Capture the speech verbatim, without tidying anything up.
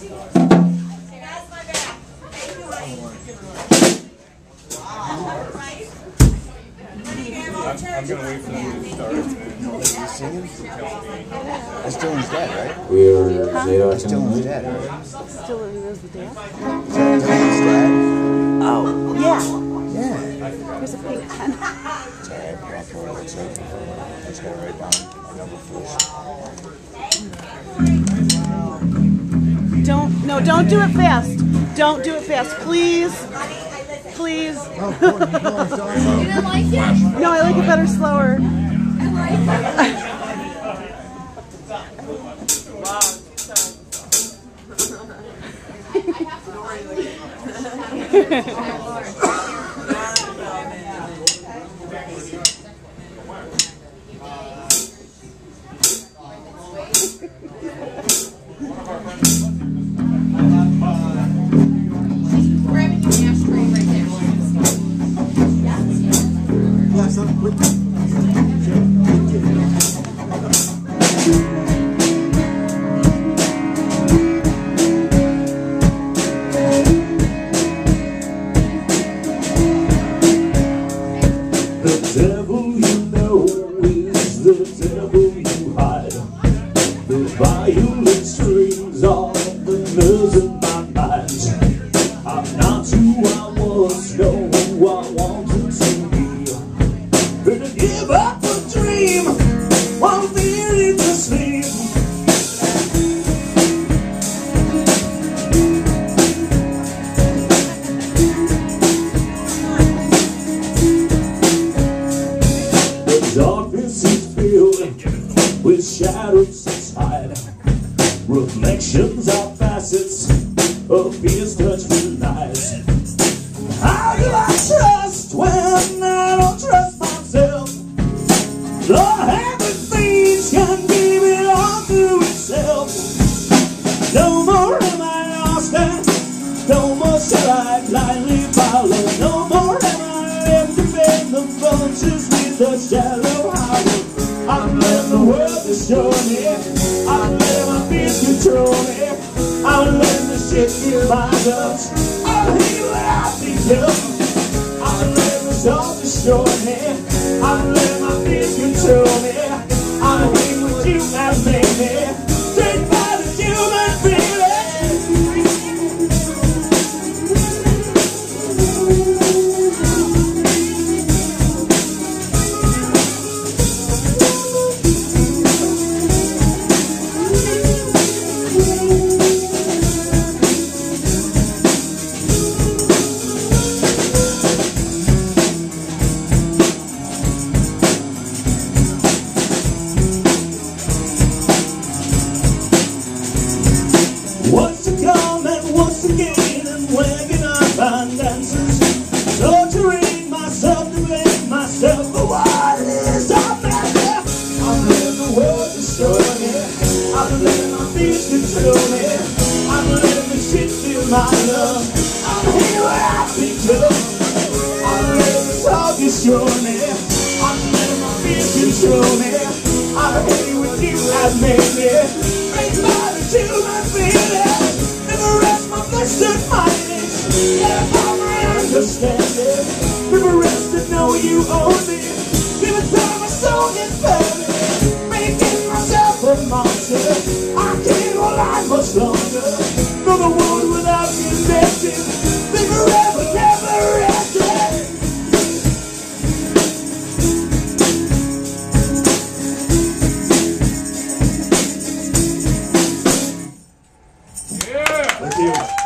I'm, I'm gonna wait for them to start. And Are you singing? That's Dylan's dad, right? We're Huh? Zadoc. That's Dylan's dad, right? Dylan is the dad? Is that Dylan's dad? Oh, yeah. Yeah. Here's a pink pen. Sorry, I brought forward it, so I just gotta write down my number first. Don't, no, don't do it fast. Don't do it fast, please. Please. Oh, cool. You didn't like it? No, I like it better slower. The devil you know is the devil you hide. The violent strings are the nerves of my mind. I'm not who I was, no who I wanted to be. Better give up a dream while fearing to sleep. Darkness is filled with shadows inside. Reflections are facets of fear's touchful lies. How do I trust when I don't trust myself? Lord, everything can be belong to itself. No more am I lost and no more shall I blindly follow. No more am I left to bend the vultures with the shallow howl. I'm letting the world destroy me. I'm letting my fears control me. I'm letting the shit get my guts. I'm here what I become. I'm letting the soul destroy me. I'm letting my fears control me. I'm here what you have made me. Take by the human feeling. What's to come and what's to gain, and where can I find answers? Torturing myself to blame myself for what is our matter. I'm letting the world destroy me. I'm letting my fears control me. I'm letting the shit fill my lungs. I'm here where I become. I'm letting the soul destroy me. I'm letting my fears control me. I'm here with you have made me. Make my human feeling. Neverest my flesh and mindedness. Let all my understanding. Neverest to know you own me. Give it time my soul gets better. Making myself a monster. I can't hold on much longer. No the world without connection. Be forever, never ending. yeah! Thank you.